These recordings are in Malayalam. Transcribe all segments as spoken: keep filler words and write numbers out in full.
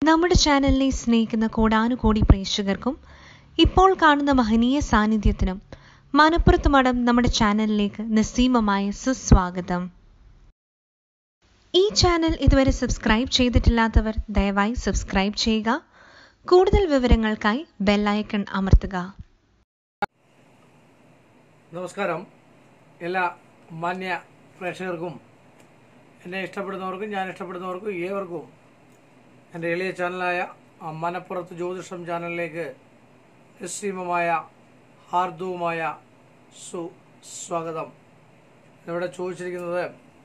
നമ്മുടെ ചാനലിനെ സ്നേഹിക്കുന്ന കോടാനുകോടി പ്രേക്ഷകർക്കും ഇപ്പോൾ കാണുന്ന മഹനീയ സാന്നിധ്യത്തിനും മനപ്പുറത്ത് മഠം നമ്മുടെ ചാനലിലേക്ക് നിസ്സീമമായ സുസ്വാഗതം. ഈ ചാനൽ ഇതുവരെ സബ്സ്ക്രൈബ് ചെയ്തിട്ടില്ലാത്തവർ ദയവായി സബ്സ്ക്രൈബ് ചെയ്യുക. കൂടുതൽ വിവരങ്ങൾക്കായി ബെൽ ഐക്കൺ അമർത്തുക. നമസ്കാരം. എല്ലാ മാന്യ പ്രേക്ഷകർക്കും എന്നെ ഇഷ്ടപ്പെടുന്നവർക്കും ഞാൻ ഇഷ്ടപ്പെടുന്നവർക്കും ഏവർക്കും എൻ്റെ എളിയ ചാനലായ മനപ്പുറത്ത് ജ്യോതിഷം ചാനലിലേക്ക് നിസ്സീമമായ ഹാർദവുമായ സുസ്വാഗതം. ഇവിടെ ചോദിച്ചിരിക്കുന്നത്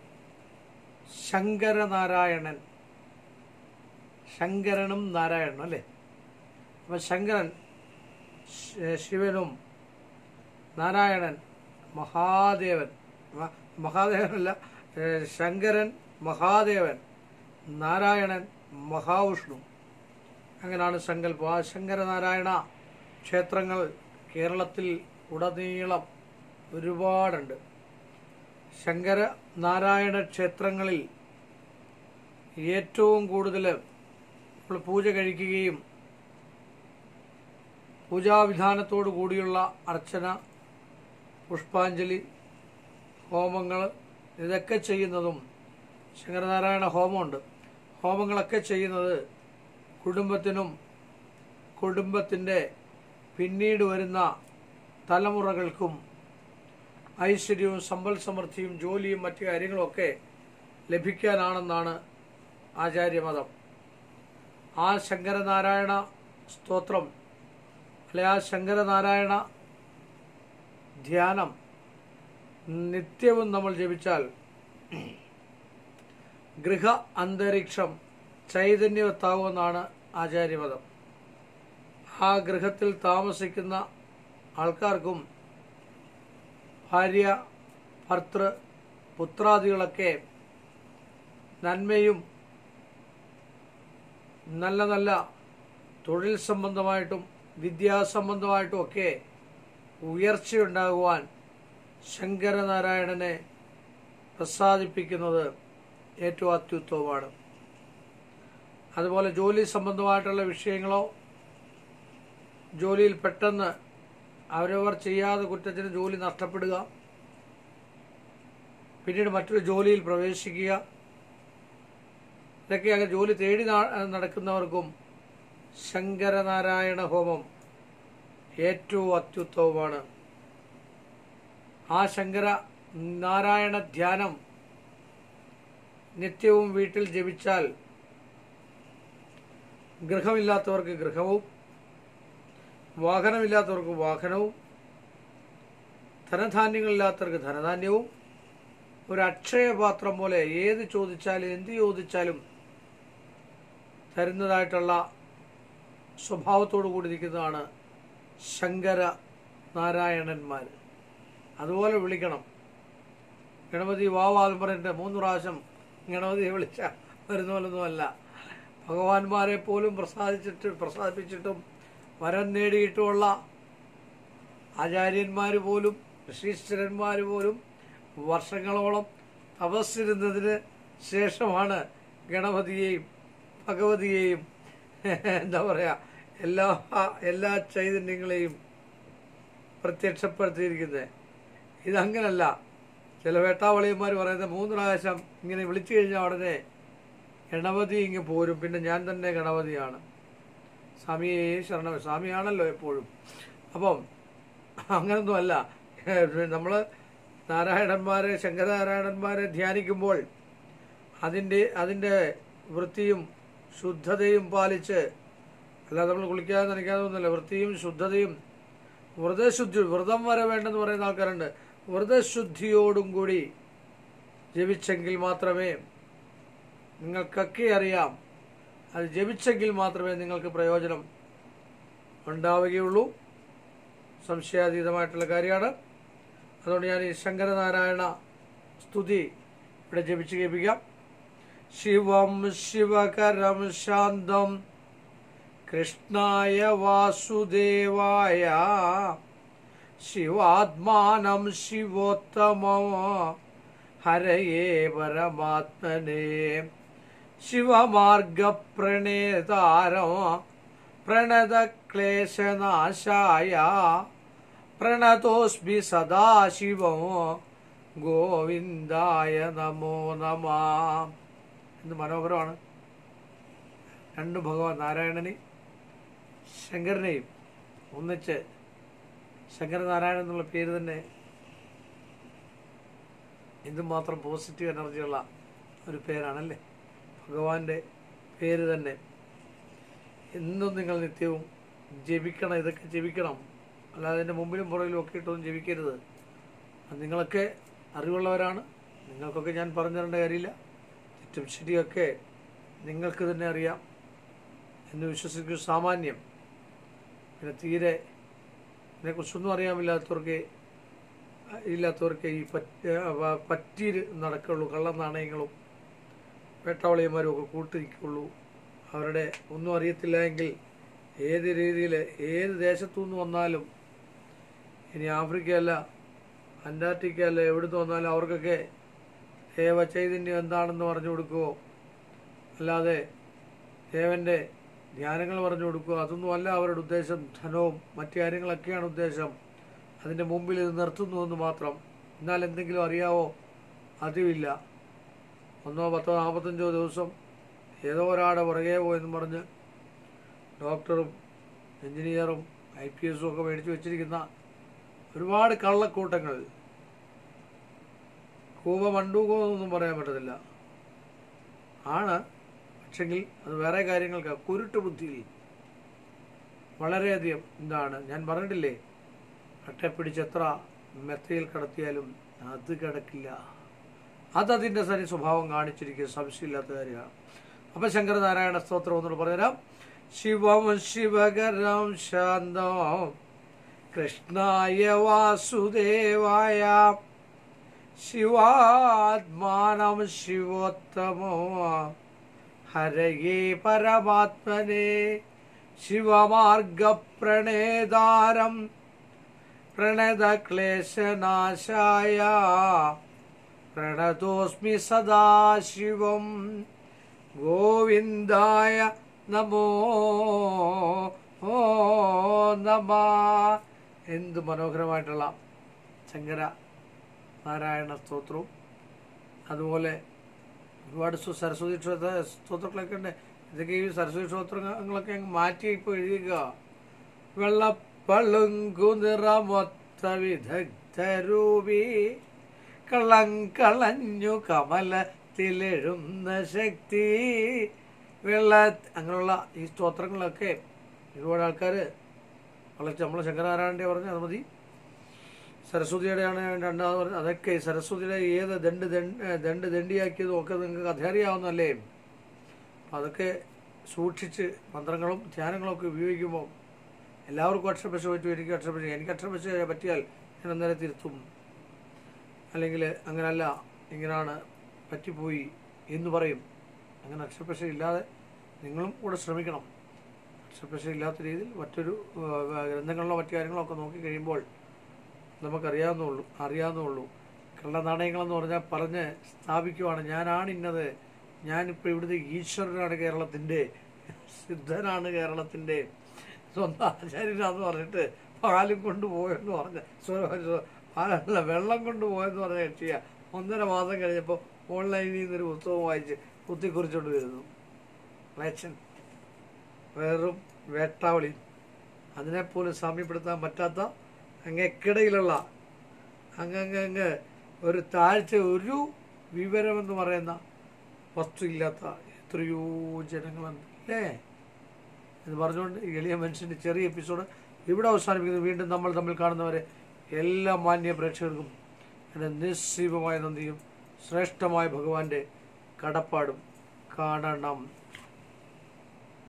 ശങ്കരനാരായണൻ, ശങ്കരനും നാരായണനും അല്ലേ? അപ്പം ശങ്കരൻ ശിവനും, നാരായണൻ മഹാദേവൻ, മഹാദേവനല്ല ശങ്കരൻ മഹാദേവൻ, നാരായണൻ മഹാവിഷ്ണു, അങ്ങനെയാണ് സങ്കല്പം. ആ ശങ്കരനാരായണ ക്ഷേത്രങ്ങൾ കേരളത്തിൽ ഉടനീളം ഒരുപാടുണ്ട്. ശങ്കര നാരായണ ക്ഷേത്രങ്ങളിൽ ഏറ്റവും കൂടുതൽ നമ്മൾ പൂജ കഴിക്കുകയും പൂജാവിധാനത്തോടു കൂടിയുള്ള അർച്ചന, പുഷ്പാഞ്ജലി, ഹോമങ്ങൾ ഇതൊക്കെ ചെയ്യുന്നതും ശങ്കരനാരായണ ഹോമമുണ്ട്. ഹോമങ്ങളൊക്കെ ചെയ്യുന്നത് കുടുംബത്തിനും കുടുംബത്തിൻ്റെ പിന്നീട് വരുന്ന തലമുറകൾക്കും ഐശ്വര്യവും സമ്പൽ സമൃദ്ധിയും ജോലിയും മറ്റു കാര്യങ്ങളുമൊക്കെ ലഭിക്കാനാണെന്നാണ് ആചാര്യമതം. ആ ശങ്കരനാരായണ സ്തോത്രം അല്ലെ ആ ശങ്കരനാരായണ ധ്യാനം നിത്യവും നമ്മൾ ജപിച്ചാൽ ഗൃഹ അന്തരീക്ഷം ചൈതന്യവത്താകുമെന്നാണ് ആചാര്യമതം. ആ ഗൃഹത്തിൽ താമസിക്കുന്ന ആൾക്കാർക്കും ഭാര്യ, ഭർത്തൃ, പുത്രാദികളൊക്കെ നന്മയും നല്ല നല്ല തൊഴിൽ സംബന്ധമായിട്ടും വിദ്യാസംബന്ധമായിട്ടും ഒക്കെ ഉയർച്ചയുണ്ടാകുവാൻ ശങ്കരനാരായണനെ പ്രസാദിപ്പിക്കുന്നത് ഏറ്റവും അത്യുത്തമമാണ്. അതുപോലെ ജോലി സംബന്ധമായിട്ടുള്ള വിഷയങ്ങളോ ജോലിയിൽ പെട്ടെന്ന് അവരവർ ചെയ്യാതെ കുറ്റത്തിന് ജോലി നഷ്ടപ്പെടുക, പിന്നീട് മറ്റൊരു ജോലിയിൽ പ്രവേശിക്കുക, ഇതൊക്കെ അങ്ങനെ ജോലി തേടി നടക്കുന്നവർക്കും ശങ്കരനാരായണ ഹോമം ഏറ്റവും അത്യുത്തമമാണ്. ആ ശങ്കര നാരായണ ധ്യാനം നിത്യവും വീട്ടിൽ ജപിച്ചാൽ ഗൃഹമില്ലാത്തവർക്ക് ഗൃഹവും, വാഹനമില്ലാത്തവർക്ക് വാഹനവും, ധനധാന്യങ്ങളില്ലാത്തവർക്ക് ധനധാന്യവും, ഒരു അക്ഷയപാത്രം പോലെ ഏത് ചോദിച്ചാലും എന്ത് ചോദിച്ചാലും തരുന്നതായിട്ടുള്ള സ്വഭാവത്തോടു കൂടി ഇരിക്കുന്നതാണ് ശങ്കര നാരായണന്മാർ. അതുപോലെ വിളിക്കണം. ഗണപതി വാവാന്ന് പറഞ്ഞിട്ട് മൂന്ന് പ്രാവശ്യം ഗണപതിയെ വിളിച്ച വരുന്ന പോലൊന്നുമല്ല. ഭഗവാന്മാരെ പോലും പ്രസാദിച്ചിട്ട് പ്രസാദിപ്പിച്ചിട്ടും വരം നേടിയിട്ടുമുള്ള ആചാര്യന്മാർ പോലും ഋഷീശ്വരന്മാർ പോലും വർഷങ്ങളോളം തപസ്സിരുന്നതിന് ശേഷമാണ് ഗണപതിയെയും ഭഗവതിയെയും എന്താ പറയുക എല്ലാ എല്ലാ ചൈതന്യങ്ങളെയും പ്രത്യക്ഷപ്പെടുത്തിയിരിക്കുന്നത്. ഇതങ്ങനല്ല. ചില വേട്ടാവളിയന്മാർ പറയുന്നത് മൂന്ന് പ്രാവശ്യം ഇങ്ങനെ വിളിച്ചു കഴിഞ്ഞാൽ ഉടനെ ഗണപതി ഇങ്ങ് പോരും, പിന്നെ ഞാൻ തന്നെ ഗണപതിയാണ്, സ്വാമിയെ ശരണം, സ്വാമിയാണല്ലോ എപ്പോഴും. അപ്പം അങ്ങനൊന്നും അല്ല. നമ്മൾ നാരായണന്മാരെ ശങ്കരനാരായണന്മാരെ ധ്യാനിക്കുമ്പോൾ അതിൻ്റെ അതിൻ്റെ വൃത്തിയും ശുദ്ധതയും പാലിച്ച്, അല്ലാതെ നമ്മൾ കുളിക്കാതെ നനയ്ക്കാതെ ഒന്നുമില്ല, വൃത്തിയും ശുദ്ധതയും വ്രതശുദ്ധി, വ്രതം വരെ വേണ്ടെന്ന് പറയുന്ന ആൾക്കാരുണ്ട്. വ്രതശുദ്ധിയോടും കൂടി ജപിച്ചെങ്കിൽ മാത്രമേ നിങ്ങൾക്കൊക്കെ അറിയാം, അത് ജപിച്ചെങ്കിൽ മാത്രമേ നിങ്ങൾക്ക് പ്രയോജനം ഉണ്ടാവുകയുള്ളൂ. സംശയാതീതമായിട്ടുള്ള കാര്യമാണ്. അതുകൊണ്ട് ഞാൻ ഈ ശങ്കരനാരായണ സ്തുതി ഇവിടെ ജപിച്ച് കേൾപ്പിക്കാം. ശിവം ശിവകരം ശാന്തം കൃഷ്ണായ വാസുദേവായ ശിവാത്മാനം ശിവോത്തമം ഹരയേ പരമാത്മനേ ശിവമാർഗപ്രണേതാരം പ്രണതക്ലേശനാശായ പ്രണതോസ്മി സദാശിവം ഗോവിന്ദായ നമോ നമ. എന്ത് മനോഹരമാണ്. രണ്ട് ഭഗവാൻ നാരായണനെയും ശങ്കരനെയും ഒന്നിച്ച്, ശങ്കരനാരായണൻ എന്നുള്ള പേര് തന്നെ എന്തുമാത്രം പോസിറ്റീവ് എനർജിയുള്ള ഒരു പേരാണല്ലേ. ഭഗവാന്റെ പേര് തന്നെ എന്നും നിങ്ങൾ നിത്യവും ജപിക്കണം. ഇതൊക്കെ ജപിക്കണം, അല്ലാതെ എൻ്റെ മുമ്പിലും പുറകിലും ഒക്കെ ഇട്ടൊന്നും ജപിക്കരുത്. നിങ്ങളൊക്കെ അറിവുള്ളവരാണ്, നിങ്ങൾക്കൊക്കെ ഞാൻ പറഞ്ഞു തരേണ്ട കാര്യമില്ല. തെറ്റും ശരിയൊക്കെ നിങ്ങൾക്ക് തന്നെ അറിയാം എന്ന് വിശ്വസിക്കും. സാമാന്യം പിന്നെ തീരെ ഇതിനെക്കുറിച്ചൊന്നും അറിയാമില്ലാത്തവർക്ക് ഇല്ലാത്തവർക്ക് ഈ പറ്റ പറ്റീര് നടക്കുള്ളൂ. കള്ള നാണയങ്ങളും വേട്ടാവളിയന്മാരും ഒക്കെ കൂട്ടിരിക്കുള്ളൂ. അവരുടെ ഒന്നും അറിയത്തില്ല എങ്കിൽ ഏത് രീതിയിൽ ഏത് ദേശത്തു നിന്ന് വന്നാലും, ഇനി ആഫ്രിക്കയല്ല അന്റാർട്ടിക്കയല്ല എവിടുന്ന് വന്നാലും അവർക്കൊക്കെ ദേവ ചൈതന്യം എന്താണെന്ന് പറഞ്ഞു കൊടുക്കുമോ, അല്ലാതെ ദേവൻ്റെ ധ്യാനങ്ങൾ പറഞ്ഞു കൊടുക്കുക, അതൊന്നും അല്ല അവരുടെ ഉദ്ദേശം. ധനവും മറ്റു കാര്യങ്ങളൊക്കെയാണ് ഉദ്ദേശം. അതിൻ്റെ മുമ്പിൽ ഇത് നിർത്തുന്നുവെന്ന് മാത്രം. എന്നാൽ എന്തെങ്കിലും അറിയാവോ? അതുമില്ല. ഒന്നോ പത്തോ നാൽപ്പത്തഞ്ചോ ദിവസം ഏതോ ഒരാടെ പുറകെ പോയെന്ന് പറഞ്ഞ് ഡോക്ടറും എഞ്ചിനീയറും ഐ പി എസും ഒക്കെ മേടിച്ചു വെച്ചിരിക്കുന്ന ഒരുപാട് കള്ളക്കൂട്ടങ്ങൾ. കൂവ മണ്ടൂകോ എന്നൊന്നും പറയാൻ പറ്റത്തില്ല ആണ്. പക്ഷെങ്കിൽ അത് വേറെ കാര്യങ്ങൾക്ക് കുരുട്ട് ബുദ്ധിയിൽ വളരെയധികം എന്താണ് ഞാൻ പറഞ്ഞിട്ടില്ലേ, അട്ടെ പിടിച്ചെത്ര മെത്തയിൽ കിടത്തിയാലും അത് കിടക്കില്ല. അതതിൻ്റെ സരി സ്വഭാവം കാണിച്ചിരിക്കുക, സംശയമില്ലാത്ത കാര്യമാണ്. അപ്പം ശങ്കരനാരായണ സ്തോത്രം ഒന്നുകൂടെ പറഞ്ഞുതരാം. ശിവം ശിവകരം ശാന്തം കൃഷ്ണായ വാസുദേവായ ശിവാത്മാനം ശിവോത്തമോ ഹരയേ പരമാത്മനെ ശിവമാർഗപ്രണേതാരം പ്രണതക്ലേശനാശായ പ്രണതോസ്മി സദാശിവം ഗോവിന്ദായ നമോ നമ. എന്ത് മനോഹരമായിട്ടുള്ള ശങ്കര നാരായണ സ്തോത്രവും അതുപോലെ ഒരുപാട് സരസ്വതി ക്ഷേത്ര സ്തോത്രങ്ങളൊക്കെ ഉണ്ട്. ഇതൊക്കെ ഈ സരസ്വതി ക്ഷേത്രങ്ങളൊക്കെ അങ്ങ് മാറ്റി ഇപ്പോൾ എഴുതിക്കുക. വെള്ളപ്പളുങ്കു നിറമൊത്ത വിദഗ്ധരൂപി കള്ളം കളഞ്ഞു കമലത്തിലെഴുന്ന ശക്തി വെള്ള അങ്ങനെയുള്ള ഈ സ്തോത്രങ്ങളൊക്കെ ഒരുപാട് ആൾക്കാർ വളരെ നമ്മളെ ശങ്കരനാരായണൻ്റെ പറഞ്ഞ് അത് മതി. സരസ്വതിയുടെയാണ് രണ്ടാമത് പറഞ്ഞത്. അതൊക്കെ സരസ്വതിയുടെ ഏത് ദണ്ട് ദണ്ട് ദണ്ഡിയാക്കിയതും ഒക്കെ നിങ്ങൾക്ക് കഥയറിയാവുന്നല്ലേ. അപ്പം അതൊക്കെ സൂക്ഷിച്ച് മന്ത്രങ്ങളും ധ്യാനങ്ങളും ഒക്കെ ഉപയോഗിക്കുമ്പോൾ എല്ലാവർക്കും അക്ഷരപശ പറ്റും. എനിക്ക് അക്ഷരപശ എനിക്ക് അക്ഷരപശ പറ്റിയാൽ ഞാൻ അന്നേരം തിരുത്തും. അല്ലെങ്കിൽ അങ്ങനല്ല, ഇങ്ങനെയാണ് പറ്റിപ്പോയി എന്ന് പറയും. അങ്ങനെ അക്ഷരപശ ഇല്ലാതെ നിങ്ങളും കൂടെ ശ്രമിക്കണം. അക്ഷരപശ ഇല്ലാത്ത രീതിയിൽ മറ്റൊരു ഗ്രന്ഥങ്ങളിലോ മറ്റു കാര്യങ്ങളോ ഒക്കെ നോക്കി കഴിയുമ്പോൾ നമുക്കറിയാവുന്നുള്ളൂ അറിയാവുന്നുള്ളൂ കള്ള നാണയങ്ങളെന്ന് പറഞ്ഞാൽ പറഞ്ഞ് സ്ഥാപിക്കുവാണ്. ഞാനാണ് ഇന്നത്, ഞാനിപ്പോൾ ഇവിടുത്തെ ഈശ്വരനാണ് കേരളത്തിൻ്റെ, സിദ്ധനാണ് കേരളത്തിൻ്റെ, സ്വന്തം ആചാര്യനാന്ന് പറഞ്ഞിട്ട് പാലും കൊണ്ടുപോയെന്ന് പറഞ്ഞ് പാലല്ല വെള്ളം കൊണ്ടുപോയെന്ന് പറഞ്ഞ കക്ഷിയ ഒന്നര മാസം കഴിഞ്ഞപ്പോൾ ഓൺലൈനിൽ നിന്നൊരു പുസ്തകം വായിച്ച് കുത്തിക്കുറിച്ചുകൊണ്ട് വരുന്നു. ലേച്ചൻ വേറും വേട്ടാവളി, അതിനെപ്പോലും സാമ്യപ്പെടുത്താൻ പറ്റാത്ത അങ്ങക്കിടയിലുള്ള അങ്ങങ്ങ് ഒരു താഴ്ച, ഒരു വിവരമെന്ന് പറയുന്ന വസ്തു ഇല്ലാത്ത എത്രയോ ജനങ്ങളുണ്ട് അല്ലേ എന്ന് പറഞ്ഞുകൊണ്ട് എളിയ മനുഷ്യൻ്റെ ചെറിയ എപ്പിസോഡ് ഇവിടെ അവസാനിപ്പിക്കുന്നു. വീണ്ടും നമ്മൾ തമ്മിൽ കാണുന്നവരെ എല്ലാ മാന്യ പ്രേക്ഷകർക്കും എൻ്റെ നിസ്സീമമായ നന്ദിയും ശ്രേഷ്ഠമായ ഭഗവാന്റെ കടപ്പാടും കാണണം.